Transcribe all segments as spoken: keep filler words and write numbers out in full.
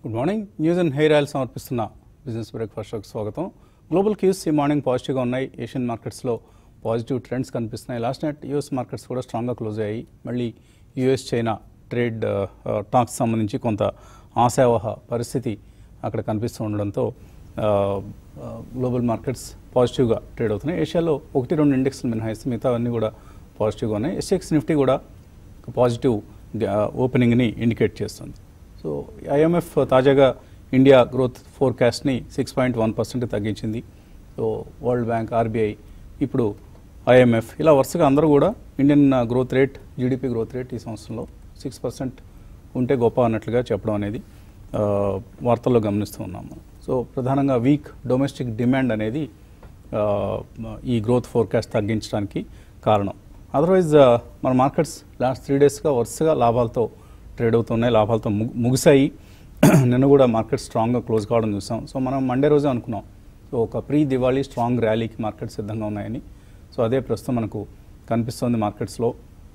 Good morning. News and hair oil సమర్పిస్తున్న business breakfast షోకి స్వాగతం. గ్లోబల్ క్యూస్ ఈ మార్నింగ్ పాజిటివ్గా ఉన్నాయి. ఏషియన్ మార్కెట్స్లో పాజిటివ్ ట్రెండ్స్ కనిపిస్తున్నాయి. లాస్ట్ నైట్ యూఎస్ మార్కెట్స్ కూడా స్ట్రాంగ్గా క్లోజ్ అయ్యాయి. మళ్ళీ యూఎస్ చైనా ట్రేడ్ టాక్స్ సంబంధించి కొంత ఆశావహ పరిస్థితి అక్కడ కనిపిస్తూ ఉండడంతో గ్లోబల్ మార్కెట్స్ పాజిటివ్గా ట్రేడ్ అవుతున్నాయి. ఏషియాలో ఒకటి రెండు ఇండెక్స్లు మినహాయిస్తే మిగతా అన్నీ కూడా పాజిటివ్గా ఉన్నాయి. ఎస్ఎక్స్ నిఫ్టీ కూడా పాజిటివ్ ఓపెనింగ్ని ఇండికేట్ చేస్తుంది. సో ఐఎంఎఫ్ తాజాగా ఇండియా గ్రోత్ ఫోర్కాస్ట్ని సిక్స్ పాయింట్ వన్ పర్సెంట్ తగ్గించింది. సో వరల్డ్ బ్యాంక్, ఆర్బీఐ, ఇప్పుడు ఐఎంఎఫ్ ఇలా వరుసగా అందరూ కూడా Indian growth rate, GDP growth rate ఈ సంవత్సరంలో సిక్స్ పర్సెంట్ ఉంటే గొప్ప అన్నట్లుగా చెప్పడం అనేది వార్తల్లో గమనిస్తూ ఉన్నాము. సో ప్రధానంగా వీక్ డొమెస్టిక్ డిమాండ్ అనేది ఈ గ్రోత్ ఫోర్కాస్ట్ తగ్గించడానికి కారణం. అదర్వైజ్ మన మార్కెట్స్ లాస్ట్ త్రీ డేస్గా వరుసగా లాభాలతో ట్రేడ్ అవుతున్నాయి, లాభాలతో ముగిశాయి. నిన్న కూడా మార్కెట్ స్ట్రాంగ్గా క్లోజ్ కావడం చూసాం. సో మనం మండే రోజే అనుకున్నాం సో ఒక ప్రీ దివాళీ స్ట్రాంగ్ ర్యాలీకి మార్కెట్ సిద్ధంగా ఉన్నాయని. సో అదే ప్రస్తుతం మనకు కనిపిస్తుంది. మార్కెట్స్లో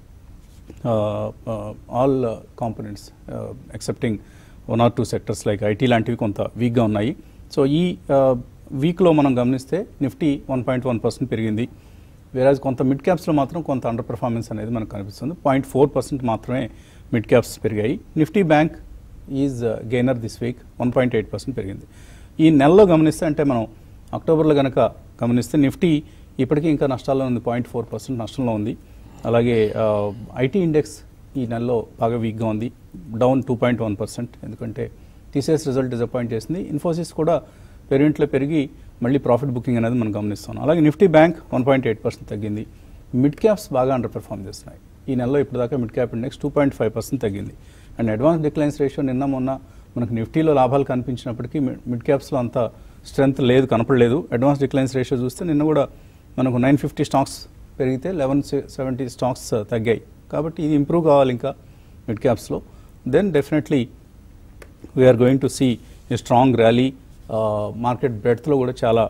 all components excepting one or two sectors like IT లాంటివి కొంత వీక్గా ఉన్నాయి. సో ఈ వీక్లో మనం గమనిస్తే Nifty one point one percent పెరిగింది. వేరాజ్ కొంత మిడ్ క్యాప్స్లో మాత్రం కొంత అండర్ పర్ఫార్మెన్స్ అనేది మనకు కనిపిస్తుంది. పాయింట్ ఫోర్ పర్సెంట్ మాత్రమే మిడ్ క్యాప్స్ పెరిగాయి. Nifty bank is gainer this week, one point eight percent పెరిగింది. ఈ నెలలో గమనిస్తే అంటే మనం అక్టోబర్లో కనుక గమనిస్తే నిఫ్టీ ఇప్పటికీ ఇంకా నష్టాల్లో ఉంది, పాయింట్ ఫోర్ పర్సెంట్ నష్టంలో ఉంది. అలాగే ఐటీ ఇండెక్స్ ఈ నెలలో బాగా వీక్గా ఉంది, down two point one percent ఎందుకంటే టీసీఎస్ రిజల్ట్ డిసప్పాయింట్ చేసింది. ఇన్ఫోసిస్ కూడా పెరిగింట్లో పెరిగి మళ్ళీ ప్రాఫిట్ బుకింగ్ అనేది మనం గమనిస్తున్నాం. అలాగే Nifty bank one point eight percent తగ్గింది. మిడ్ క్యాప్స్ బాగా అండర్ పెర్ఫార్మ్ చేస్తున్నాయి. ఈ నెలలో ఇప్పటిదాకా mid cap index two point five percent తగ్గింది. అండ్ అడ్వాన్స్ డిక్లైన్స్ రేషియో నిన్న మొన్న మనకు నిఫ్టీలో లాభాలు కనిపించినప్పటికీ మిడ్ క్యాప్స్లో అంత స్ట్రెంత్ లేదు, కనపడలేదు. అడ్వాన్స్ డిక్లైన్స్ రేషియో చూస్తే నిన్న కూడా మనకు నైన్ ఫిఫ్టీ స్టాక్స్ పెరిగితే లెవెన్ సెవెంటీ స్టాక్స్ తగ్గాయి. కాబట్టి ఇది ఇంప్రూవ్ కావాలి ఇంకా మిడ్ క్యాప్స్లో. Then definitely we're going to see a strong rally. Market బ్రెడ్త్లో కూడా చాలా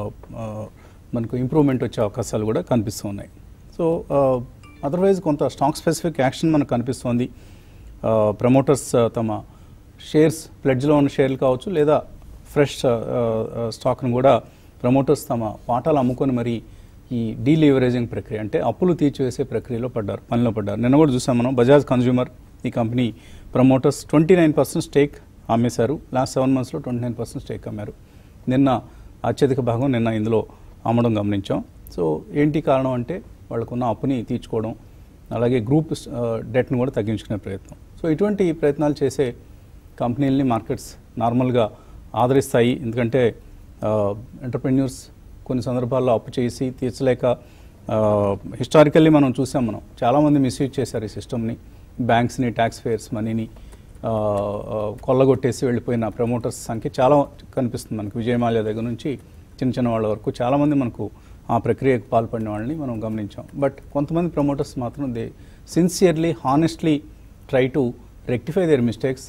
మనకు ఇంప్రూవ్మెంట్ వచ్చే అవకాశాలు కూడా కనిపిస్తూ ఉన్నాయి. సో అదర్వైజ్ కొంత స్టాక్ స్పెసిఫిక్ యాక్షన్ మనకు కనిపిస్తోంది. ప్రమోటర్స్ తమ షేర్స్, ప్లెడ్జ్లో ఉన్న షేర్లు కావచ్చు లేదా ఫ్రెష్ స్టాక్ను కూడా ప్రమోటర్స్ తమ వాటాలు అమ్ముకొని మరి ఈ డీలీవరేజింగ్ ప్రక్రియ అంటే అప్పులు తీర్చివేసే ప్రక్రియలో పడ్డారు, పనిలో పడ్డారు. నిన్న కూడా చూసాం మనం. బజాజ్ కన్జ్యూమర్ ఈ company promoters twenty nine percent stake అమ్మేశారు. లాస్ట్ సెవెన్ మంత్స్లో ట్వంటీ నైన్ పర్సెంట్ స్టేక్ అమ్మారు. నిన్న అత్యధిక భాగం నిన్న ఇందులో అమ్మడం గమనించాం. సో ఏంటి కారణం అంటే వాళ్ళకున్న అప్పుని తీర్చుకోవడం, అలాగే గ్రూప్ డెట్ను కూడా తగ్గించుకునే ప్రయత్నం. సో ఇటువంటి ప్రయత్నాలు చేసే కంపెనీలని మార్కెట్స్ నార్మల్గా ఆదరిస్తాయి. ఎందుకంటే ఎంటర్ప్రెన్యూర్స్ కొన్ని సందర్భాల్లో అప్పు చేసి తీర్చలేక హిస్టారికల్లీ మనం చూసాం. మనం చాలామంది మిస్యూజ్ చేశారు ఈ సిస్టమ్ని. బ్యాంక్స్ని, ట్యాక్స్ పేయర్స్ మనీని కొల్లగొట్టేసి వెళ్ళిపోయిన ప్రమోటర్స్ సంఖ్య చాలా కనిపిస్తుంది మనకు. విజయమాల్యా దగ్గర నుంచి చిన్న చిన్న వాళ్ళ వరకు చాలామంది మనకు ఆ ప్రక్రియకు పాల్పడిన వాళ్ళని మనం గమనించాం. బట్ కొంతమంది ప్రమోటర్స్ మాత్రం they sincerely, honestly try to rectify their mistakes.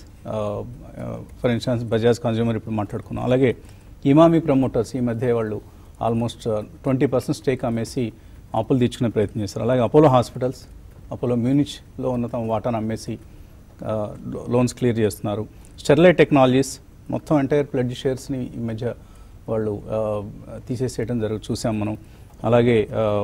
For instance Bajaj consumer ఇప్పుడు మాట్లాడుకున్నాం. అలాగే ఇమామి ప్రమోటర్స్ ఈ మధ్య వాళ్ళు ఆల్మోస్ట్ ట్వంటీ పర్సెంట్ స్టేక్ అమ్మేసి అప్పులు తీర్చుకునే ప్రయత్నం చేస్తారు. అలాగే అపోలో హాస్పిటల్స్, అపోలో మ్యూనిచ్లో ఉన్న తమ వాటాను అమ్మేసి లోన్స్ క్లియర్ చేస్తున్నారు. స్టెర్లైట్ టెక్నాలజీస్ మొత్తం ఎంటైర్ ప్లెడ్జ్ షేర్స్ని ఈ మధ్య వాళ్ళు తీసేసేయడం జరుగు చూసాం మనం. అలాగే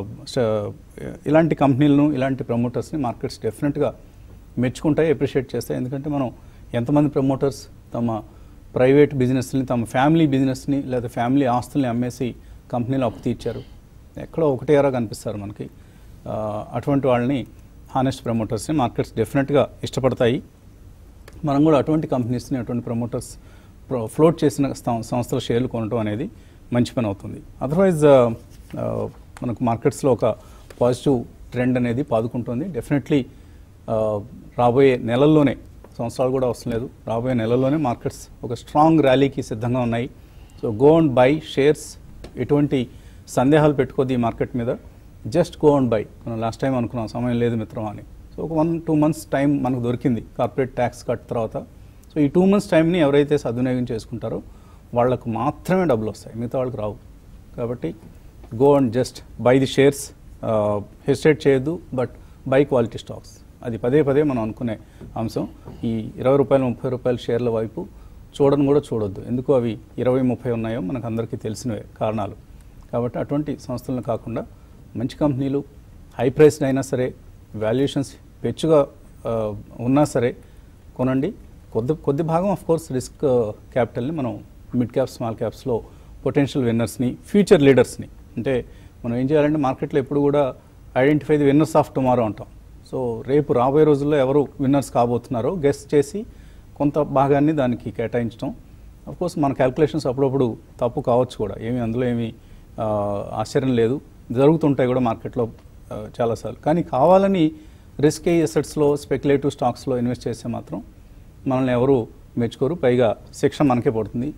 ఇలాంటి కంపెనీలను, ఇలాంటి ప్రమోటర్స్ని మార్కెట్స్ డెఫినెట్గా మెచ్చుకుంటాయి, అప్రిషియేట్ చేస్తాయి. ఎందుకంటే మనం ఎంతమంది ప్రమోటర్స్ తమ ప్రైవేట్ బిజినెస్ని, తమ ఫ్యామిలీ బిజినెస్ని లేదా ఫ్యామిలీ ఆస్తుల్ని అమ్మేసి కంపెనీలు అప్పు తీర్చారు. ఎక్కడో ఒకటే ఎరా కనిపిస్తారు మనకి. అటువంటి వాళ్ళని, హానెస్ట్ ప్రమోటర్స్ని మార్కెట్స్ డెఫినెట్గా ఇష్టపడతాయి. మనం కూడా అటువంటి కంపెనీస్ని, అటువంటి ప్రమోటర్స్ ఫ్లోట్ చేసిన సంస్థల షేర్లు కొనడం అనేది మంచి పని అవుతుంది. అదర్వైజ్ మనకు మార్కెట్స్లో ఒక పాజిటివ్ ట్రెండ్ అనేది పాదుకుంటుంది. డెఫినెట్లీ రాబోయే నెలల్లోనే, సంవత్సరాలు కూడా అవసరం లేదు, రాబోయే నెలల్లోనే మార్కెట్స్ ఒక స్ట్రాంగ్ ర్యాలీకి సిద్ధంగా ఉన్నాయి. So go and buy shares. ఎటువంటి సందేహాలు పెట్టుకోద్ది ఈ మార్కెట్ మీద. Just go and buy. మనం లాస్ట్ టైం అనుకున్నాం సమయం లేదు మిత్రమా అని. సో ఒక వన్ టూ మంత్స్ టైం మనకు దొరికింది కార్పొరేట్ ట్యాక్స్ కట్ తర్వాత. సో ఈ టూ మంత్స్ టైంని ఎవరైతే సద్వినియోగం చేసుకుంటారో వాళ్లకు మాత్రమే డబ్బులు వస్తాయి, మిగతా వాళ్ళకి రావు. కాబట్టి go and just buy the shares. Hesitate చేయొద్దు, బట్ బై క్వాలిటీ స్టాక్స్. అది పదే పదే మనం అనుకునే అంశం. ఈ ఇరవై రూపాయలు ముప్పై రూపాయల షేర్ల వైపు చూడని కూడా చూడొద్దు. ఎందుకు అవి ఇరవై ముప్పై ఉన్నాయో మనకు అందరికీ తెలిసినవే కారణాలు. కాబట్టి అటువంటి సంస్థలను కాకుండా మంచి కంపెనీలు హై ప్రైస్డ్ అయినా సరే వాల్యుయేషన్స్ పెచ్చుగా ఉన్నా సరే కొనండి. కొద్ది కొద్ది భాగం ఆఫ్ కోర్స్ రిస్క్ క్యాపిటల్ని మనం మిడ్ క్యాప్ స్మాల్ క్యాప్స్లో పొటెన్షియల్ విన్నర్స్ని ఫ్యూచర్ లీడర్స్ని, అంటే మనం ఏం చేయాలంటే మార్కెట్లో ఎప్పుడు కూడా identify the winners of tomorrow అంటాం. సో రేపు రాబోయే రోజుల్లో ఎవరు విన్నర్స్ కాబోతున్నారో గెస్ చేసి కొంత భాగాన్ని దానికి కేటాయించడం. అఫ్కోర్స్ మన క్యాల్కులేషన్స్ అప్పుడప్పుడు తప్పు కావచ్చు కూడా, ఏమి అందులో ఏమి ఆశ్చర్యం లేదు, జరుగుతుంటాయి కూడా మార్కెట్లో చాలాసార్లు. కానీ కావాలని రిస్క్ ఎసెట్స్లో స్పెక్యులేటివ్ స్టాక్స్లో ఇన్వెస్ట్ చేస్తే మాత్రం మనల్ని ఎవరు మెచ్చుకోరు, పైగా శిక్ష మనకే పడుతుంది,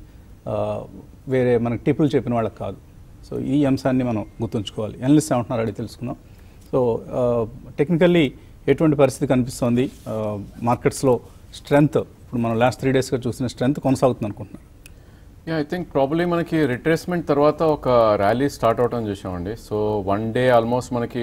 వేరే మనకి టిప్పులు చెప్పిన వాళ్ళకి కాదు. సో ఈ అంశాన్ని మనం గుర్తుంచుకోవాలి. ఎనలిస్ట్ ఏమంటున్నారు అడిగి తెలుసుకుందాం. సో టెక్నికల్లీ ఎటువంటి పరిస్థితి కనిపిస్తోంది మార్కెట్స్లో? స్ట్రెంగ్త్ ఇప్పుడు మనం లాస్ట్ త్రీ డేస్గా చూసిన స్ట్రెంగ్త్ కొనసాగుతుంది అనుకుంటున్నాను. యా ఐ థింక్ ప్రాబ్లీ మనకి రిట్రేస్మెంట్ తర్వాత ఒక ర్యాలీ స్టార్ట్ అవటం చూసామండి. సో వన్ డే ఆల్మోస్ట్ మనకి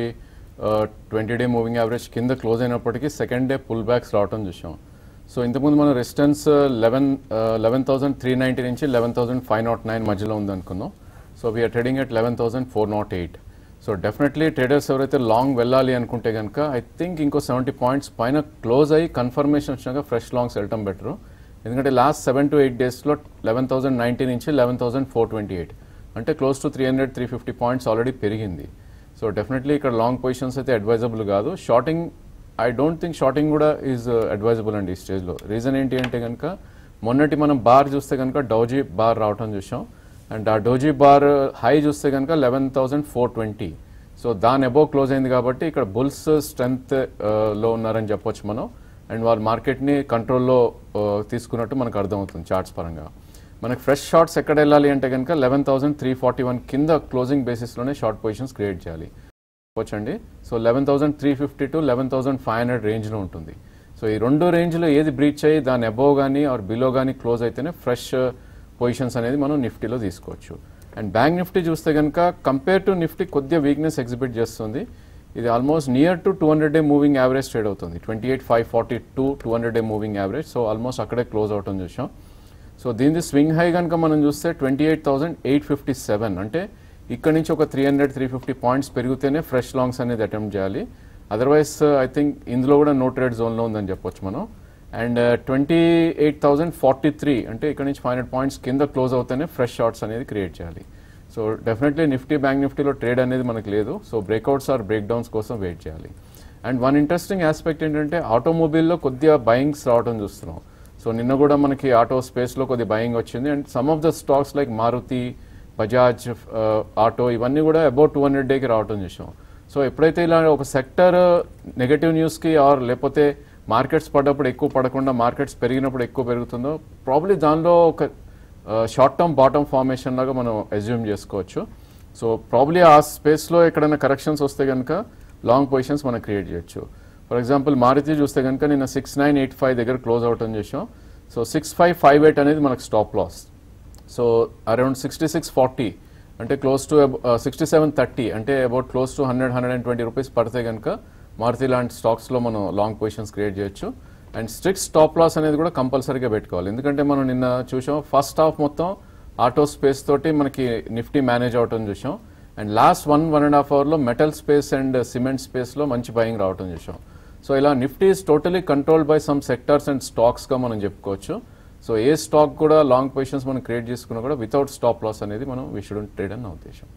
ట్వంటీ డే మూవింగ్ యావరేజ్ కింద క్లోజ్ అయినప్పటికీ సెకండ్ డే పుల్ బ్యాక్స్ రావటం చూసాం. సో ఇంతకుముందు మన resistance eleven eleven thousand three ninety నుంచి eleven thousand five naught nine మధ్యలో ఉందనుకుందాం. So we're trading at eleven thousand four naught eight. So definitely traders ఎవరైతే లాంగ్ వెళ్ళాలి అనుకుంటే కనుక ఐ థింక్ ఇంకో సెవెంటీ పాయింట్స్ పైన క్లోజ్ అయ్యి కన్ఫర్మేషన్ వచ్చినాక ఫ్రెష్ లాంగ్స్ వెళ్ళటం బెటరు. ఎందుకంటే లాస్ట్ సెవెన్ టు ఎయిట్ డేస్లో లెవెన్ థౌసండ్ నైంటీ నుంచి eleven thousand four twenty eight అంటే close to three hundred three fifty points already పెరిగింది. సో డెఫినెట్లీ ఇక్కడ లాంగ్ పొజిషన్స్ అయితే అడ్వైజబుల్ కాదు. Shorting I don't think shorting కూడా is advisable అండి ఈ స్టేజ్లో. రీజన్ ఏంటి అంటే కనుక మొన్నటి మనం బార్ చూస్తే కనుక డౌజీ బార్ రావటం చూసాం. అండ్ ఆ డౌజీ బార్ హై చూస్తే కనుక eleven thousand four twenty. So దాని అబోవ్ క్లోజ్ అయింది కాబట్టి ఇక్కడ బుల్స్ స్ట్రెంగ్త్ లో ఉన్నారని చెప్పొచ్చు మనం. అండ్ వాళ్ళ మార్కెట్ని కంట్రోల్లో తీసుకున్నట్టు మనకు అర్థమవుతుంది చార్ట్స్ పరంగా. మనకు ఫ్రెష్ షార్ట్స్ ఎక్కడ వెళ్ళాలి అంటే కనుక eleven thousand three forty one కింద క్లోజింగ్ బేసిస్లోనే షార్ట్ పొజిషన్స్ క్రియేట్ చేయాలి వచ్చండి. So eleven thousand three fifty to eleven thousand five hundred రేంజ్లో ఉంటుంది. సో ఈ రెండు రేంజ్లో ఏది బ్రీచ్ అయ్యి దాని అబోవ్ కానీ ఆర్ బిలో కానీ క్లోజ్ అయితేనే ఫ్రెష్ పొజిషన్స్ అనేది మనం నిఫ్టీలో తీసుకోవచ్చు. అండ్ బ్యాంక్ నిఫ్టీ చూస్తే కనుక కంపేర్ టు నిఫ్టీ కొద్దిగా వీక్నెస్ ఎగ్జిబిట్ చేస్తుంది. ఇది almost near to two hundred day moving average trade అవుతుంది. Twenty eight five forty two two hundred day moving average. So almost అక్కడే క్లోజ్ అవటం చూసాం. సో దీని స్వింగ్ హై కనుక మనం చూస్తే twenty eight thousand eight fifty seven అంటే ఇక్కడ నుంచి ఒక three hundred three fifty points పెరిగితేనే ఫ్రెష్ లాంగ్స్ అనేది అటెంప్ట్ చేయాలి. అదర్వైజ్ ఐ థింక్ ఇందులో కూడా నో ట్రేడ్ జోన్లో ఉందని చెప్పొచ్చు మనం. And twenty eight thousand forty three అంటే ఇక్కడ నుంచి ఫైవ్ హండ్రెడ్ పాయింట్స్ కింద క్లోజ్ అవుతేనే ఫ్రెష్ షార్ట్స్ అనేది క్రియేట్ చేయాలి. సో డెఫినెట్లీ నిఫ్టీ బ్యాంక్ నిఫ్టీలో ట్రేడ్ అనేది మనకు లేదు. So breakouts or break downs కోసం వెయిట్ చేయాలి. అండ్ వన్ ఇంట్రెస్టింగ్ ఆస్పెక్ట్ ఏంటంటే ఆటోమొబైల్లో కొద్దిగా బయింగ్స్ రావడం చూస్తున్నాం. సో నిన్న కూడా మనకి ఆటో స్పేస్లో కొద్దిగా బయింగ్ వచ్చింది. And some of the stocks like Maruti, Bajaj auto ఇవన్నీ కూడా అబౌట్ టూ హండ్రెడ్ డేకి రావటం చూసాం. సో ఎప్పుడైతే ఇలా ఒక సెక్టర్ నెగటివ్ న్యూస్కి ఆర్ లేకపోతే మార్కెట్స్ పడ్డప్పుడు ఎక్కువ పడకుండా మార్కెట్స్ పెరిగినప్పుడు ఎక్కువ పెరుగుతుందో ప్రాబ్లీ దానిలో ఒక షార్ట్ టర్మ్ బాటమ్ ఫార్మేషన్ లాగా మనం అజ్యూమ్ చేసుకోవచ్చు. సో ప్రాబ్లీ ఆ స్పేస్లో ఎక్కడైనా కరెక్షన్స్ వస్తే కనుక లాంగ్ పొజిషన్స్ మనం క్రియేట్ చేయొచ్చు. ఫర్ ఎగ్జాంపుల్ మారుతి చూస్తే కనుక నిన్న సిక్స్ నైన్ ఎయిట్ ఫైవ్ దగ్గర క్లోజ్ అవటం చేసాం. So six five five eight అనేది మనకు stop loss. So around sixty six forty అంటే close to sixty seven thirty అంటే about close to hundred hundred and twenty rupees పడితే కనుక మారుతి లాంటి స్టాక్స్లో మనం లాంగ్ పొజిషన్స్ క్రియేట్ చేయొచ్చు. అండ్ స్ట్రిక్ట్ స్టాప్ లాస్ అనేది కూడా కంపల్సరీగా పెట్టుకోవాలి. ఎందుకంటే మనం నిన్న చూసాం ఫస్ట్ హాఫ్ మొత్తం ఆటో స్పేస్ తోటి మనకి నిఫ్టీ మేనేజ్ అవటం చూసాం. And last one one and half అవర్లో మెటల్ స్పేస్ అండ్ సిమెంట్ స్పేస్లో మంచి బయింగ్ రావటం చూసాం. సో ఇలా Nifty is totally controlled by some sectors and స్టాక్స్గా మనం చెప్పుకోవచ్చు. సో ఏ స్టాక్ కూడా లాంగ్ పొజిషన్స్ మనం క్రియేట్ చేసుకున్నా కూడా వితౌట్ స్టాప్ లాస్ అనేది మనం వీ షుడెంట్ ట్రేడ్ అని నా ఉద్దేశం.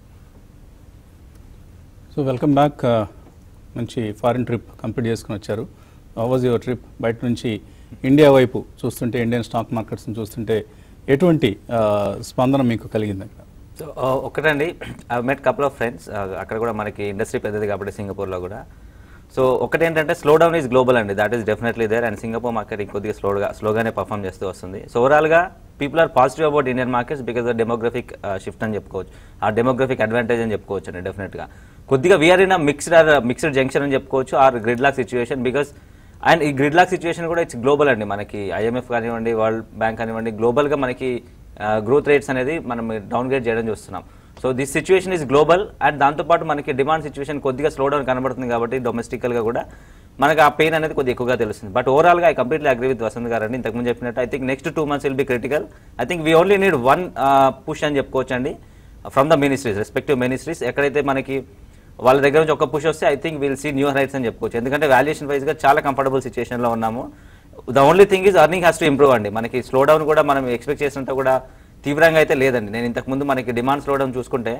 So welcome back. మంచి ఫారిన్ ట్రిప్ కంప్లీట్ చేసుకుని వచ్చారు. How was your trip? బయట నుంచి ఇండియా వైపు చూస్తుంటే, ఇండియన్ స్టాక్ మార్కెట్స్ని చూస్తుంటే ఎటువంటి స్పందన మీకు కలిగింది అక్కడ? సో ఒకటండి, I met couple of friends. అక్కడ కూడా మనకి ఇండస్ట్రీ పెద్దది కాబట్టి సింగపూర్లో కూడా. సో ఒకటేంటంటే స్లో డౌన్ ఈజ్ గ్లోబల్ అండి, that is definitely there. And Singapore market ఇంకొద్దిగా స్లోగా స్లోగానే పర్ఫామ్ చేస్తూ వస్తుంది. సో ఓవరాల్గా people are positive about Indian markets because the demographic shift అని చెప్పుకోవచ్చు, ఆ డెమోగ్రఫిక్ అడ్వాంటేజ్ అని చెప్పుకోవచ్చు అండి. డెఫినెట్గా కొద్దిగా we're in mixed or mixed junction అని చెప్పుకోవచ్చు, or grid lock situation. Because and ఈ గ్రిడ్ లాక్ సిచ్యువేషన్ కూడా ఇట్స్ గ్లోబల్ అండి. మనకి ఐఎంఎఫ్ కానివ్వండి, వరల్డ్ బ్యాంక్ కానివ్వండి, గ్లోబల్గా మనకి గ్రోత్ రేట్స్ అనేది మనం డౌన్ గ్రేడ్ చేయడం చూస్తున్నాం. So this situation is global. And దాంతోపాటు మనకి డిమాండ్ సిచ్యువేషన్ కొద్దిగా స్లో డౌన్ కనబడుతుంది కాబట్టి డొమెస్టికల్గా కూడా మనకు ఆ పెయిన్ అనేది కొద్దిగా ఎక్కువగా తెలుస్తుంది. బట్ ఓవరాల్గా I completely agree with Vasant గారు అండి. ఇంతకుముందు చెప్పినట్టు I think next two months will be critical. I think we only need one push అని చెప్పుకోవచ్చు అండి from the ministries, respective ministries. ఎక్కడైతే మనకి వాళ్ళ దగ్గర నుంచి ఒక పుష్ వస్తే I think will see new heights అని చెప్పుకోవచ్చు. ఎందుకంటే వాల్యుయేషన్ వైజ్గా చాలా కంఫర్టబుల్ సిచ్యువేషన్లో ఉన్నాము. The only thing is earning has to improve అండి. మనకి స్లో డౌన్ కూడా మనం ఎక్స్పెక్ట్ చేసినంత కూడా తీవ్రంగా అయితే లేదండి. నేను ఇంతకుముందు మనకి డిమాండ్ స్లో డౌన్ చూసుకుంటే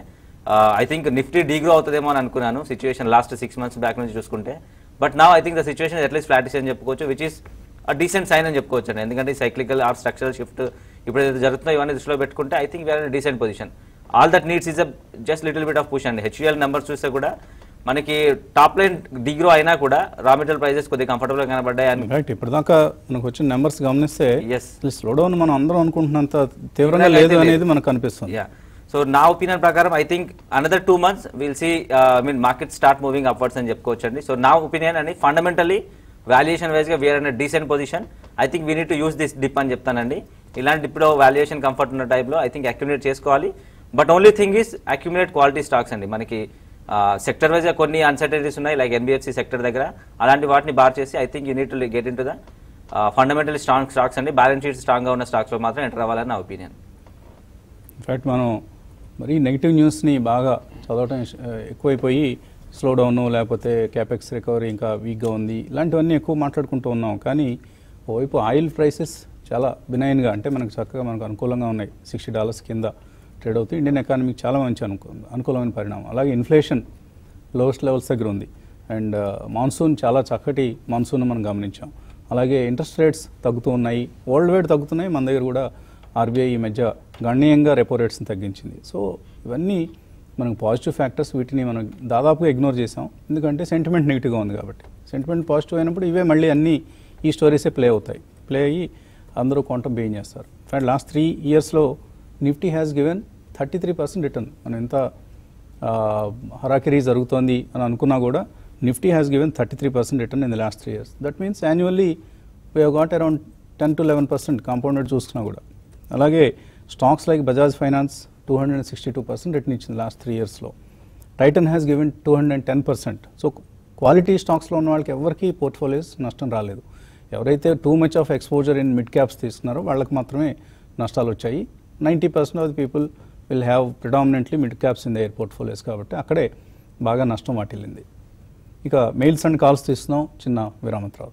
ఐ థింక్ నిఫ్టీ డీగ్రో అవుతుందేమో అని అనుకున్నాను situation last six months back నుంచి చూసుకుంటే. బట్ నా I think the situation at least flattish అని చెప్పుకోవచ్చు, which is a decent sign అని చెప్పుకోవచ్చు అండి. ఎందుకంటే సైక్లికల్ ఆర్ స్ట్రక్చరల్ షిఫ్ట్ ఇప్పుడు ఏదైతే జరుగుతుందో ఇవన్నీ దృష్టిలో పెట్టుకుంటే I think we're in decent position. All that needs is a just little bit of push అండి. హెచ్యుఎల్ నెంబర్స్ చూస్తే కూడా మనకి టాప్ లైన్ డిగ్రో అయినా కూడా రా మెటీరియల్ ప్రైజెస్ కొద్దిగా కంఫర్టబుల్ గా కనబడ్డాయి. రైట్, ఇప్పటిదాకా మనకు వచ్చిన నెంబర్స్ గమనిస్తే ఎస్ స్లో డౌన్ మనం అందరం అనుకుంటున్నంత తీవ్రంగా లేదు అనేది మనకు కనిపిస్తుంది. యా, సో నా ఒపీనియన్ ప్రకారం I think another two months will see I mean market start moving upwards అని చెప్పుకోవచ్చు అండి. సో నా ఒపీనియన్ అండి ఫండమెంటల్లీ వాల్యుయేషన్ వైజ్గా we're in decent position. I think we need to use this dip అని చెప్తానండి. ఇలాంటి ఇప్పుడు వాల్యుయేషన్ కంఫర్ట్ ఉన్న టైప్లో ఐ థింక్ అక్యుమిలేట్ చేసుకోవాలి. But only thing is accumulate quality stocks అండి. మనకి సెక్టర్ వైజ్గా కొన్ని అన్సర్టనిటీస్ ఉన్నాయి లైక్ ఎన్బిఎఫ్సి సెక్టర్ దగ్గర, అలాంటి వాటిని బార్ చేసి I think you need to get in to the fundamentally strong stocks అండి. బ్యాలెన్స్ షీట్ స్ట్రాంగ్గా ఉన్న స్టాక్స్లో మాత్రం ఎంటర్ అవ్వాలని నా ఒపీనియన్. ఇన్ఫ్యాక్ట్ మనం మరి నెగిటివ్ న్యూస్ని బాగా చదవటం ఎక్కువైపోయి స్లో డౌన్ లేకపోతే క్యాపెక్స్ రికవరీ ఇంకా వీక్గా ఉంది ఇలాంటివన్నీ ఎక్కువ మాట్లాడుకుంటూ ఉన్నాం. కానీ ఓవైపు ఆయిల్ ప్రైసెస్ చాలా బినైన్గా అంటే మనకు చక్కగా మనకు అనుకూలంగా ఉన్నాయి, సిక్స్టీ డాలర్స్ కింద ట్రేడ్ అవుతుంది. ఇండియన్ ఎకానమీకి చాలా మంచి అనుకూ అనుకూలమైన పరిణామం. అలాగే ఇన్ఫ్లేషన్ లోయెస్ట్ లెవెల్స్ దగ్గర ఉంది అండ్ మాన్సూన్ చాలా చక్కటి మాన్సూన్ మనం గమనించాం. అలాగే ఇంట్రెస్ట్ రేట్స్ తగ్గుతూ ఉన్నాయి, వరల్డ్ వైడ్ తగ్గుతున్నాయి, మన దగ్గర కూడా ఆర్బీఐ ఈ మధ్య గణనీయంగా రెపో రేట్స్ని తగ్గించింది. సో ఇవన్నీ మనకు పాజిటివ్ ఫ్యాక్టర్స్, వీటిని మనం దాదాపుగా ఇగ్నోర్ చేసాం ఎందుకంటే సెంటిమెంట్ నెగిటివ్గా ఉంది కాబట్టి. సెంటిమెంట్ పాజిటివ్ అయినప్పుడు ఇవే మళ్ళీ అన్నీ ఈ స్టోరీసే ప్లే అవుతాయి, ప్లే అయ్యి అందరూ కొంటాం బెయిన్ చేస్తారు. ఇన్ఫాక్ట్ లాస్ట్ త్రీ ఇయర్స్లో Nifty has given thirty three percent return. మనం ఎంత హరాకిరీ జరుగుతోంది అని అనుకున్నా కూడా Nifty has given thirty three percent return in the last three years. That means annually we have got around ten to eleven percent compounded చూసుకున్నా కూడా. అలాగే stocks like Bajaj finance two hundred and sixty two percent return ఇచ్చింది last three ఇయర్స్లో. Titan has given two hundred and ten percent. So quality స్టాక్స్లో ఉన్న వాళ్ళకి ఎవరికి portfolios నష్టం రాలేదు. ఎవరైతే too much of exposure in mid caps తీసుకున్నారో వాళ్ళకి మాత్రమే నష్టాలు వచ్చాయి. Ninety percent of the people will have predominantly mid caps in their portfolios కాబట్టి అక్కడే బాగా నష్టం వాటిల్లింది. ఇక మెయిల్స్ అండ్ కాల్స్ తీస్తున్నాం చిన్న విరామం తర్వాత.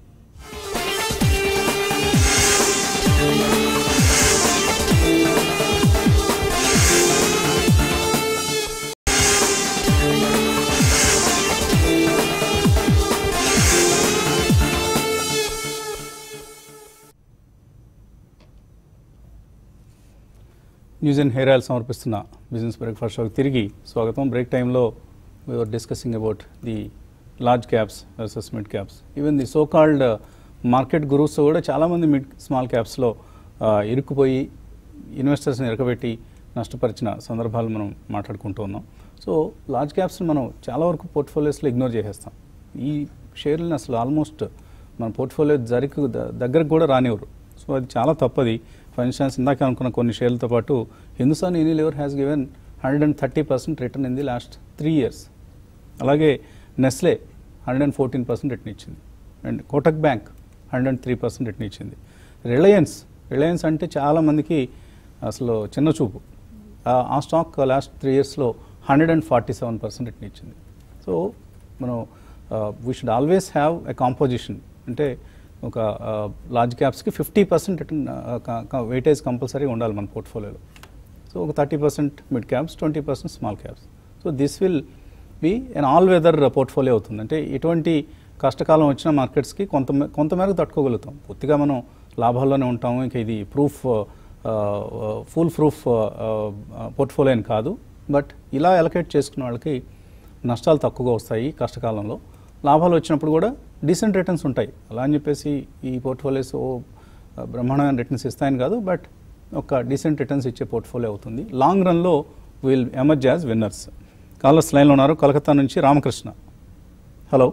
న్యూస్ అండ్ హెయిర్ ఆయిల్ సమర్పిస్తున్న బిజినెస్ బ్రేక్ఫాస్ట్ షోకి తిరిగి స్వాగతం. బ్రేక్ టైంలో we were discussing about the large caps versus mid caps. Even the so called uh, market gurus కూడా చాలామంది మిడ్ స్మాల్ క్యాప్స్లో ఇరుక్కుపోయి ఇన్వెస్టర్స్ని ఇరకబెట్టి నష్టపరిచిన సందర్భాలు మనం మాట్లాడుకుంటూ ఉన్నాం. సో లార్జ్ క్యాప్స్ని మనం చాలా వరకు పోర్ట్ఫోలియోస్లో ఇగ్నోర్ చేసేస్తాం. ఈ షేర్లను అసలు ఆల్మోస్ట్ మన పోర్ట్ఫోలియో జరిగి దగ్గరకు కూడా రానివ్వరు. సో అది చాలా తప్పది. ఫర్ ఇన్స్టాన్స్ ఇందాక అనుకున్న కొన్ని షేర్లతో పాటు Hindustan Unilever has given hundred and thirty percent return in the last three years. అలాగే Nestle hundred and fourteen percent return ఇచ్చింది and Kotak bank hundred and three percent return ఇచ్చింది. రిలయన్స్ రిలయన్స్ అంటే చాలామందికి అసలు చిన్న చూపు. ఆ స్టాక్ లాస్ట్ త్రీ ఇయర్స్లో hundred and forty seven percent return ఇచ్చింది. సో మనం we should always have a composition. అంటే ఒక లార్జ్ క్యాప్స్కి fifty percent return weightage compulsory ఉండాలి మన పోర్ట్ఫోలియోలో. సో ఒక thirty percent mid caps, twenty percent small caps. So this will be an all weather portfolio అవుతుంది. అంటే ఎటువంటి కష్టకాలం వచ్చిన మార్కెట్స్కి కొంత కొంతమేరకు తట్టుకోగలుగుతాం. పూర్తిగా మనం లాభాల్లోనే ఉంటాము. ఇంకా ఇది ప్రూఫ్ ఫుల్ ప్రూఫ్ పోర్ట్ఫోలియో అని కాదు. బట్ ఇలా ఎలకేట్ చేసుకున్న వాళ్ళకి నష్టాలు తక్కువగా వస్తాయి కష్టకాలంలో. లాభాలు వచ్చినప్పుడు కూడా డీసెంట్ రిటర్న్స్ ఉంటాయి. అలా అని చెప్పేసి ఈ పోర్ట్ఫోలియోస్ ఓ బ్రహ్మాండమైన రిటర్న్స్ ఇస్తాయని కాదు, బట్ ఒక డీసెంట్ రిటర్న్స్ ఇచ్చే పోర్ట్ఫోలియో అవుతుంది. లాంగ్ రన్లో will emerge as winners. Callers లైన్లో ఉన్నారు. కలకత్తా నుంచి రామకృష్ణ. హలో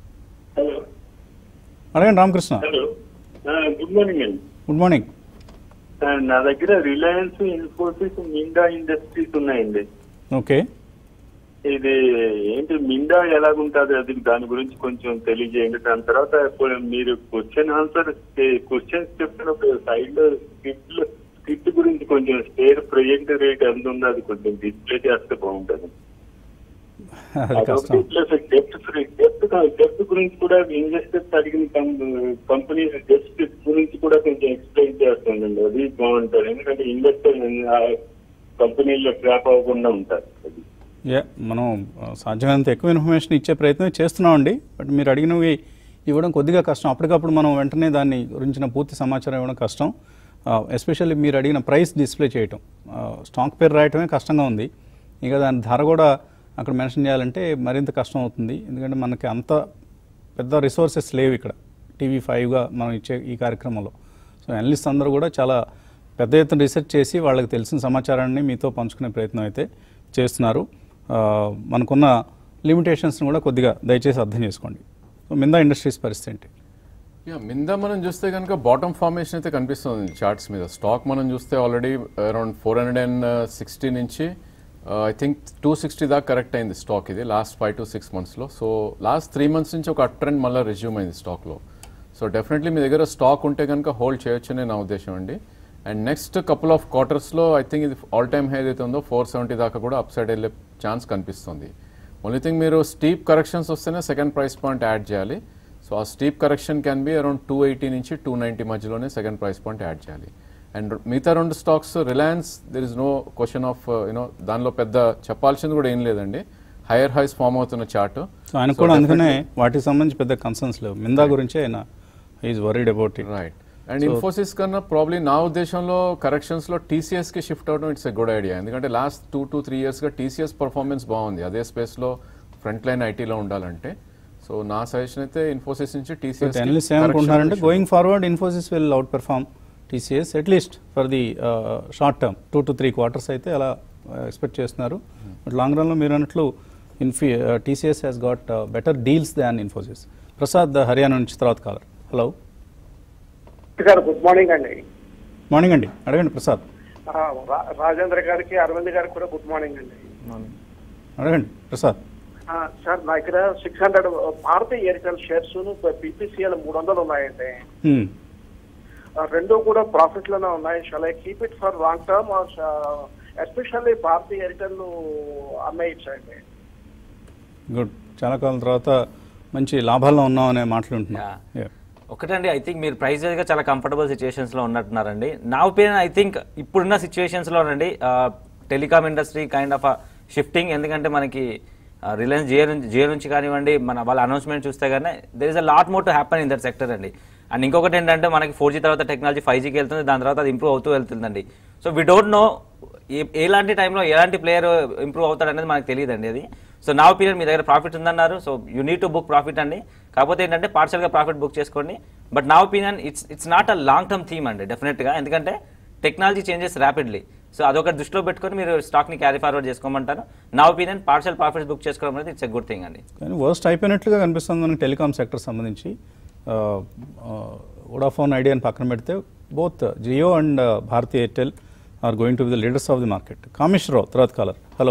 అడగండి రామకృష్ణ. హలో, గుడ్ మార్నింగ్ అండి. Good morning. నా దగ్గర రిలయన్స్, ఇన్ఫోసిస్, మిండా ఇండస్ట్రీస్ ఉన్నాయండి. ఓకే. ఇది ఏంటి మిండా ఎలాగుంటుంది అది దాని గురించి కొంచెం తెలియజేయండి. దాని తర్వాత ఇప్పుడు మీరు క్వశ్చన్ ఆన్సర్ క్వశ్చన్స్ చెప్తున్నప్పుడు సైడ్ లో స్క్రిప్ట్ స్క్రిప్ట్ గురించి కొంచెం స్టేర్ ప్రొజెక్ట్ రేట్ ఎంత ఉందో అది కొంచెం డిస్ప్లే చేస్తే బాగుంటుంది. డెప్త్ గురించి కూడా ఇన్వెస్టర్స్ అడిగిన కంపెనీ డెప్త్ గురించి కూడా కొంచెం ఎక్స్ప్లెయిన్ చేస్తుందండి, అది బాగుంటుంది. ఎందుకంటే ఇన్వెస్టర్ కంపెనీలో ట్రాప్ అవ్వకుండా ఉంటారు. అది యా మనం సాధ్యమైనంత ఎక్కువ ఇన్ఫర్మేషన్ ఇచ్చే ప్రయత్నం చేస్తున్నామండి. బట్ మీరు అడిగినవి ఇవ్వడం కొద్దిగా కష్టం. అప్పటికప్పుడు మనం వెంటనే దాన్ని గురించిన పూర్తి సమాచారం ఇవ్వడం కష్టం. ఎస్పెషల్లీ మీరు అడిగిన ప్రైస్ డిస్ప్లే చేయటం, స్టాక్ పేరు రాయటమే కష్టంగా ఉంది. ఇక దాని ధర కూడా అక్కడ మెన్షన్ చేయాలంటే మరింత కష్టం అవుతుంది. ఎందుకంటే మనకి అంత పెద్ద రిసోర్సెస్ లేవు ఇక్కడ టీవీ ఫైవ్గా మనం ఇచ్చే ఈ కార్యక్రమంలో. సో అనలిస్ట్ అందరూ కూడా చాలా పెద్ద ఎత్తున రీసెర్చ్ చేసి వాళ్ళకి తెలిసిన సమాచారాన్ని మీతో పంచుకునే ప్రయత్నం అయితే చేస్తున్నారు. మనకున్న లిమిటేషన్స్ని కూడా కొద్దిగా దయచేసి అర్థం చేసుకోండి. సో మిందా ఇండస్ట్రీస్ పరిస్థితి ఏంటి? యా మిందా మనం చూస్తే కనుక బాటమ్ ఫార్మేషన్ అయితే కనిపిస్తుంది చార్ట్స్ మీద. స్టాక్ మనం చూస్తే already around four hundred and sixty నుంచి ఐ థింక్ టూ సిక్స్టీ దాకా కరెక్ట్ అయింది స్టాక్ ఇది లాస్ట్ ఫైవ్ టు సిక్స్ మంత్స్లో. సో లాస్ట్ త్రీ మంత్స్ నుంచి ఒక అప్ ట్రెండ్ మళ్ళీ రెజ్యూమ్ అయింది స్టాక్లో. సో డెఫినెట్లీ మీ దగ్గర స్టాక్ ఉంటే కనుక హోల్డ్ చేయొచ్చనే నా ఉద్దేశం అండి. అండ్ నెక్స్ట్ కపుల్ ఆఫ్ క్వార్టర్స్లో ఐ థింక్ ఇది ఆల్ టైమ్ హై ఏదైతే ఉందో ఫోర్ సెవెంటీ దాకా కూడా అప్ సైడ్ వెళ్ళే ఛాన్స్ కనిపిస్తుంది. ఓన్లీ థింగ్ మీరు స్టీప్ కరెక్షన్స్ వస్తేనే సెకండ్ ప్రైస్ పాయింట్ యాడ్ చేయాలి. సో ఆ steep correction can be around two eighty నుంచి టూ నైంటీ మధ్యలోనే సెకండ్ ప్రైస్ పాయింట్ యాడ్ చేయాలి. అండ్ మిగతా రెండు stocks Reliance there is no question of you know దానిలో పెద్ద చెప్పాల్సింది కూడా ఏం లేదండి. హైయర్ హైస్ ఫామ్ అవుతున్న చార్ట్. సో ఆయన కూడా అందుకనే వాటికి సంబంధించి పెద్ద కన్సర్న్స్ లేవు. మిందా గురించి ఆయన is worried about it. Right. And Infosys కన్నా ప్రాబ్లీ నా ఉద్దేశంలో కరెక్షన్స్లో టీసీఎస్కి షిఫ్ట్ అవడం ఇట్స్ ఎ గుడ్ ఐడియా. ఎందుకంటే లాస్ట్ టూ టూ త్రీ ఇయర్స్గా టీసీఎస్ పర్ఫార్మెన్స్ బాగుంది అదే స్పేస్లో ఫ్రంట్ లైన్ ఐటీలో ఉండాలంటే. సో నా సజెషన్ అయితే ఇన్ఫోసిస్ నుంచి టీసీఎస్ అనలిస్ట్ ఏమనుకుంటున్నారంటే going forward Infosys will outperform TCS at least for the short term two to three quarters అయితే అలా ఎక్స్పెక్ట్ చేస్తున్నారు. బట్ లాంగ్ రన్లో మీరు అన్నట్లు Infy TCS has got better deals than Infosys. Prasad Haryana నుంచి తర్వాత కాలర్. హలో గారు, గుడ్ మార్నింగ్ అండి. మార్నింగ్ అండి, అడగండి ప్రసాద్. రాజేంద్ర గారికి అరవింద్ గారికి కూడా గుడ్ మార్నింగ్ అండి. అడగండి ప్రసాద్. సార్ నా దగ్గర six hundred Bharatiya Airtel shares BPCL మూడు వందలు ఉన్నాయండి. రెండు కూడా ప్రాఫిట్ లోనే ఉన్నాయి. Shall I keep it for long term especially Bharatiya Airtel అమ్మేయచ్చండి? గుడ్, చాలా కాలం తర్వాత మంచి లాభాల్లో ఉన్నాం అనే మాట్లాడుతున్నా. ఒకటండి, ఐ థింక్ మీరు ప్రైస్ గా చాలా కంఫర్టబుల్ సిచ్యువేషన్స్లో ఉన్నట్టున్నారండి. నా ఒపీనియన్ ఐ థింక్ ఇప్పుడున్న సిచ్యువేషన్స్లోనండి telecom industry kind of shifting. ఎందుకంటే మనకి రిలయన్స్ జియో నుంచి జియో నుంచి కానివ్వండి, మన వాళ్ళ అనౌన్స్మెంట్ చూస్తే కానీ there is a lot more to happen in that sector అండి. అండ్ ఇంకొకటి ఏంటంటే మనకి ఫోర్ జీ తర్వాత టెక్నాలజీ ఫైవ్ జీకి వెళ్తుంది, దాని తర్వాత అది ఇంప్రూవ్ అవుతూ వెళ్తుందండి. సో వీ డోంట్ నో ఏ ఎలాంటి టైంలో ఎలాంటి ప్లేయర్ ఇంప్రూవ్ అవుతాడు అనేది మనకు తెలియదండి అది. సో నా ఒపీనియన్ మీ దగ్గర ప్రాఫిట్ ఉందన్నారు, so you need to book profit అండి. కాకపోతే ఏంటంటే పార్షల్గా ప్రాఫిట్ బుక్ చేసుకోండి. బట్ నా opinion it's it's not a long term theme అండి డెఫినెట్గా. ఎందుకంటే టెక్నాలజీ చేంజెస్ ర్యాపిడ్లీ. సో అదొక దృష్టిలో పెట్టుకొని మీరు స్టాక్ని క్యారీ ఫార్వర్డ్ చేసుకోమంటారు. నా ఒపీనియన్ పార్షల్ ప్రాఫిట్స్ బుక్ చేసుకోవడం అనేది ఇట్స్ ఎ గుడ్ థింగ్ అండి. కానీ వర్స్ట్ అయిపోయినట్లుగా కనిపిస్తుంది మనకి టెలికామ్ సెక్టర్ సంబంధించి. వోడాఫోన్ ఐడియాని పక్కన పెడితే both Jio and Bharti Airtel are going to be the leaders of the market. Kameswararao తర్వాత caller. Hello.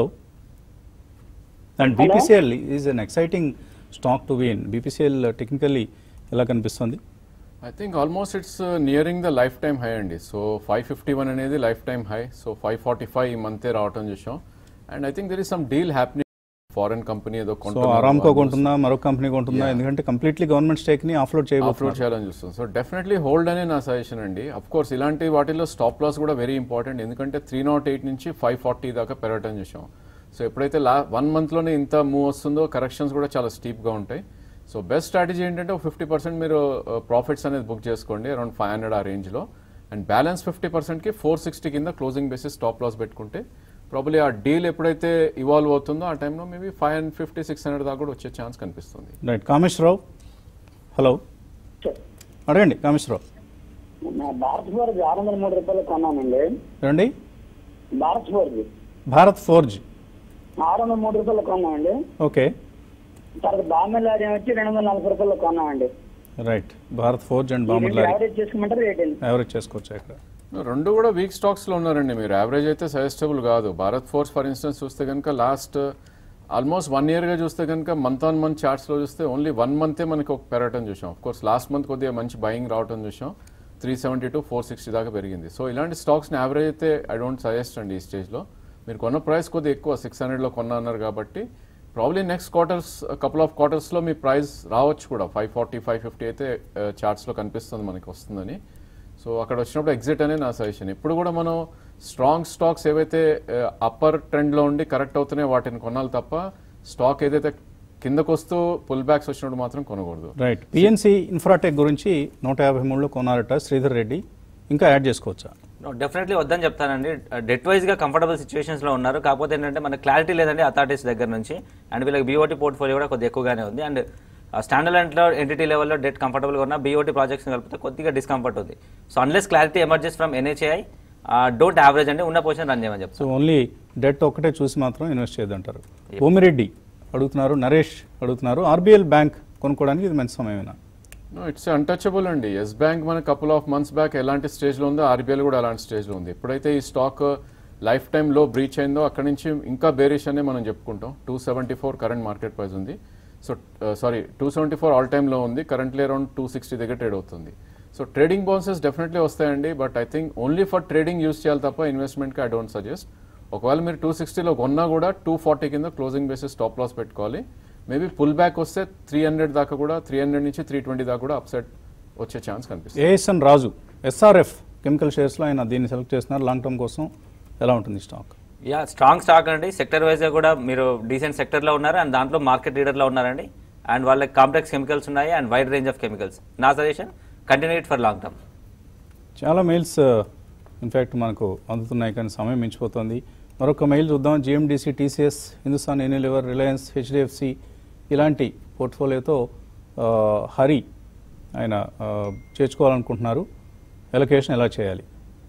And BPCL is an exciting stock to be in. BPCL technically ఎలా కనిపిస్తుంది? I think almost it's nearing the life time high అండి. So five fifty one అనేది life time high. So five forty five ఈ మంతే రావటం చూసాం. And I think there is some deal happening. Foreign company ఏదో Aramco కొంటుందా, మరొక company కొంటుందా? ఎందుకంటే కంప్లీట్లీ గవర్నమెంట్ స్టేక్ ని ఆఫ్లోడ్ ఆఫ్లోడ్ చేయాలని చూస్తుంది. సో డెఫినెట్లీ హోల్డ్ అనే నా సజెషన్ అండి. అఫ్ కోర్స్ ఇలాంటి వాటిల్లో స్టాప్ లాస్ కూడా వెరీ ఇంపార్టెంట్. ఎందుకంటే త్రీ నాట్ ఎయిట్ నుంచి ఫైవ్ ఫార్టీ దాకా పెరగటం చూసాం. సో ఎప్పుడైతే లా వన్ మంత్లోనే ఇంత మూవ్ వస్తుందో కరెక్షన్స్ కూడా చాలా స్టీప్గా ఉంటాయి. సో బెస్ట్ స్ట్రాటజీ ఏంటంటే ఒక ఫిఫ్టీ పర్సెంట్ మీరు ప్రాఫిట్స్ అనేది బుక్ చేసుకోండి అరౌండ్ ఫైవ్ హండ్రెడ్ ఆ రేంజ్లో. అండ్ బ్యాలెన్స్ ఫిఫ్టీ పర్సెంట్కి ఫోర్ సిక్స్టీ కింద క్లోజింగ్ బేసిస్ స్టాప్ లాస్ పెట్టుకుంటే ప్రాబ్లీ ఆ డీల్ ఎప్పుడైతే ఇవాల్వ్ అవుతుందో ఆ టైంలో maybe five hundred fifty six hundred దాకా కూడా వచ్చే ఛాన్స్ కనిపిస్తుంది. రైట్. కామేశ్వరరావు. హలో, అడగండి కామేశ్వరరావు. భారత్ ఫోర్జ్ ఆరు వందల మూడు రూపాయలు కొన్నానండి. రండి. భారత్ ఫోర్జ్ భారత్ ఫోర్జ్ ఆరు వందల మూడు రూపాయలు కొన్నామండి. ఓకే. తర్వాత బాంబే లారీ వచ్చి రెండు వందల నలభై రూపాయలు కొన్నామండి. Right. Bharat Forge and Bombay లారీ యావరేజ్ చేసుకోమంటారు, రేట్ యావరేజ్ చేసుకోవచ్చు. ఇక్కడ రెండు కూడా వీక్ స్టాక్స్లో ఉన్నారండి. మీరు యావరేజ్ అయితే సజెస్టబుల్ కాదు. భారత్ ఫోర్స్ ఫర్ ఇన్స్టెన్స్ చూస్తే కనుక లాస్ట్ ఆల్మోస్ట్ వన్ ఇయర్గా చూస్తే కనుక మంత్ ఆన్ మంత్ చార్ట్స్లో చూస్తే ఓన్లీ వన్ మంతే మనకి ఒక పెరగటం చూసాం. ఆఫ్ కోర్స్ లాస్ట్ మంత్ కొద్దిగా మంచి బయింగ్ రావటం చూసాం, three seventy to four sixty దాకా పెరిగింది. సో ఇలాంటి స్టాక్స్ని యావరేజ్ అయితే ఐ డోంట్ సజెస్ట్ అండి ఈ స్టేజ్లో. మీరు కొన్న ప్రైస్ కొద్దిగా ఎక్కువ, సిక్స్ హండ్రెడ్లో కొన్న అన్నారు కాబట్టి probably next quarters couple of క్వార్టర్స్లో మీ ప్రైస్ రావచ్చు కూడా, ఫైవ్ ఫార్టీ ఫైవ్ ఫిఫ్టీ అయితే చార్ట్స్లో కనిపిస్తుంది మనకి వస్తుందని. సో అక్కడ వచ్చినప్పుడు ఎగ్జిట్ అనే నా సజెషన్. ఇప్పుడు కూడా మనం స్ట్రాంగ్ స్టాక్స్ ఏవైతే అప్పర్ ట్రెండ్లో ఉండి కరెక్ట్ అవుతున్నాయో వాటిని కొనాలి తప్ప స్టాక్ ఏదైతే కిందకు వస్తూ పుల్ బ్యాక్స్ వచ్చినప్పుడు మాత్రం కొనకూడదు. రైట్. పిఎన్సి ఇన్ఫ్రాటెక్ గురించి నూట యాభై మూడులో కొనారట శ్రీధర్ రెడ్డి, ఇంకా యాడ్ చేసుకోవచ్చా? డెఫినెట్లీ వద్దని చెప్తానండి. డెట్ వైజ్గా కంఫర్టబుల్ సిచ్యువేషన్స్లో ఉన్నారు, కాకపోతే ఏంటంటే మనకు క్లారిటీ లేదండి అథారిటీస్ దగ్గర నుంచి. అండ్ వీళ్ళకి బీఓటీ పోర్ట్ఫోలియో కూడా కొద్దిగా ఎక్కువగానే ఉంది. అండ్ స్టాండర్డ్ అంట్లో ఎంటిటీ లెవెల్లో డెట్ కంఫర్టబుల్గా ఉన్న బీఓటీ ప్రాజెక్ట్స్ కలిపితే కొద్దిగా డిస్కంఫర్ట్ ఉంది. So unless clarity emerges from NHI don't average అండి, ఉన్న పొజిషన్ రన్ చేయమని చెప్తాను. సో ఓన్లీ డెట్ ఒకటే చూసి మాత్రం ఇన్వెస్ట్ చేయదంటారు. భూమిరెడ్డి అడుగుతున్నారు, నరేష్ అడుగుతున్నారు, ఆర్బీఎల్ బ్యాంక్ కొనుక్కోవడానికి ఇది మంచి సమయమేనా? నో, ఇట్స్ అన్టచబుల్ అండి. ఎస్ బ్యాంక్ మన కపుల్ ఆఫ్ మంత్స్ బ్యాక్ ఎలాంటి స్టేజ్లో ఉందో ఆర్బీఎల్ కూడా అలాంటి స్టేజ్లో ఉంది. ఎప్పుడైతే ఈ స్టాక్ లైఫ్ టైమ్ లో బ్రీచ్ అయిందో అక్కడి నుంచి ఇంకా బేరిష్ అనే మనం చెప్పుకుంటాం. Two seventy four current market price ఉంది. So sorry two seventy four all టైమ్లో ఉంది, కరెంట్లీ అరౌండ్ టూ సిక్స్టీ దగ్గర ట్రేడ్ అవుతుంది. సో ట్రేడింగ్ బౌన్సెస్ డెఫినెట్లీ వస్తాయండి, but I think only for trading use చేయాలి తప్ప ఇన్వెస్ట్మెంట్కి ఐ డోంట్ సజెస్ట్. ఒకవేళ మీరు టూ సిక్స్టీలో కొన్నా కూడా టూ ఫార్టీ కింద క్లోజింగ్ బేసిస్ స్టాప్ లాస్ పెట్టుకోవాలి. మేబీ పుల్ బ్యాక్ వస్తే త్రీ హండ్రెడ్ దాకా కూడా, త్రీ హండ్రెడ్ నుంచి త్రీ ట్వంటీ దాకా కూడా అప్సెట్ వచ్చే ఛాన్స్ కనిపిస్తుంది. ఏఎస్ఎన్ రాజు ఎస్ఆర్ఎఫ్ కెమికల్ షేర్స్లో ఆయన దీన్ని సెలెక్ట్ చేస్తున్నారు లాంగ్ టర్మ్ కోసం. ఎలా ఉంటుంది స్టాక్? యా, స్ట్రాంగ్ స్టాక్ అండి. సెక్టర్ వైజ్గా కూడా మీరు డీసెంట్ సెక్టర్లో ఉన్నారు అండ్ దాంట్లో మార్కెట్ లీడర్లో ఉన్నారండి. అండ్ వాళ్ళకి కాంప్లెక్స్ కెమికల్స్ ఉన్నాయి and wide range of chemicals. నా suggestion continue it for long term. చాలా మెయిల్స్ ఇన్ఫ్యాక్ట్ మనకు అందుతున్నాయి కానీ సమయం మించిపోతుంది. మరొక మెయిల్ చూద్దాం. GMDC, TCS, Hindustan Unilever, Reliance, HDFC ఇలాంటి పోర్ట్ఫోలియోతో హరి ఆయన చేర్చుకోవాలనుకుంటున్నారు. ఎలొకేషన్ ఎలా చేయాలి?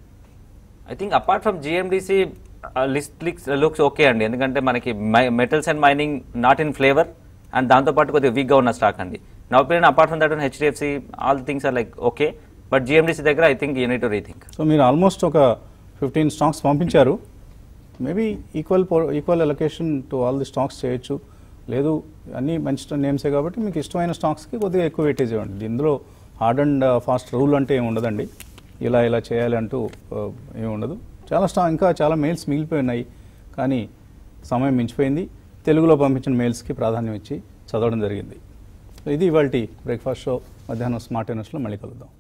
I think apart from GMDC list looks okay అండి, ఎందుకంటే మనకి metals and mining not in flavour and దాంతోపాటు కొద్దిగా వీక్గా ఉన్న స్టాక్ అండి. నా opinion apart from that one HDFC all things are like okay, but GMDC దగ్గర I think you need to rethink. So మీరు ఆల్మోస్ట్ ఒక ఫిఫ్టీన్ స్టాక్స్ పంపించారు. Maybe equal equal allocation to all the stocks చేయొచ్చు. లేదు అన్నీ మంచి నేమ్సే కాబట్టి మీకు ఇష్టమైన స్టాక్స్కి కొద్దిగా ఎక్కువ వెయిటేజ్ ఇవ్వండి. ఇందులో హార్డ్ అండ్ ఫాస్ట్ రూల్ అంటే ఏమి ఉండదండి, ఇలా ఇలా చేయాలి అంటూ ఏమి ఉండదు. చాలా స్టాక్ ఇంకా చాలా మెయిల్స్ మిగిలిపోయి ఉన్నాయి కానీ సమయం మించిపోయింది. తెలుగులో పంపించిన మెయిల్స్కి ప్రాధాన్యం ఇచ్చి చదవడం జరిగింది. ఇది ఇవాల్టి బ్రేక్ఫాస్ట్ షో. మధ్యాహ్నం స్మార్ట్ ఇన్వెస్ట్లో మళ్ళీ కలుద్దాం.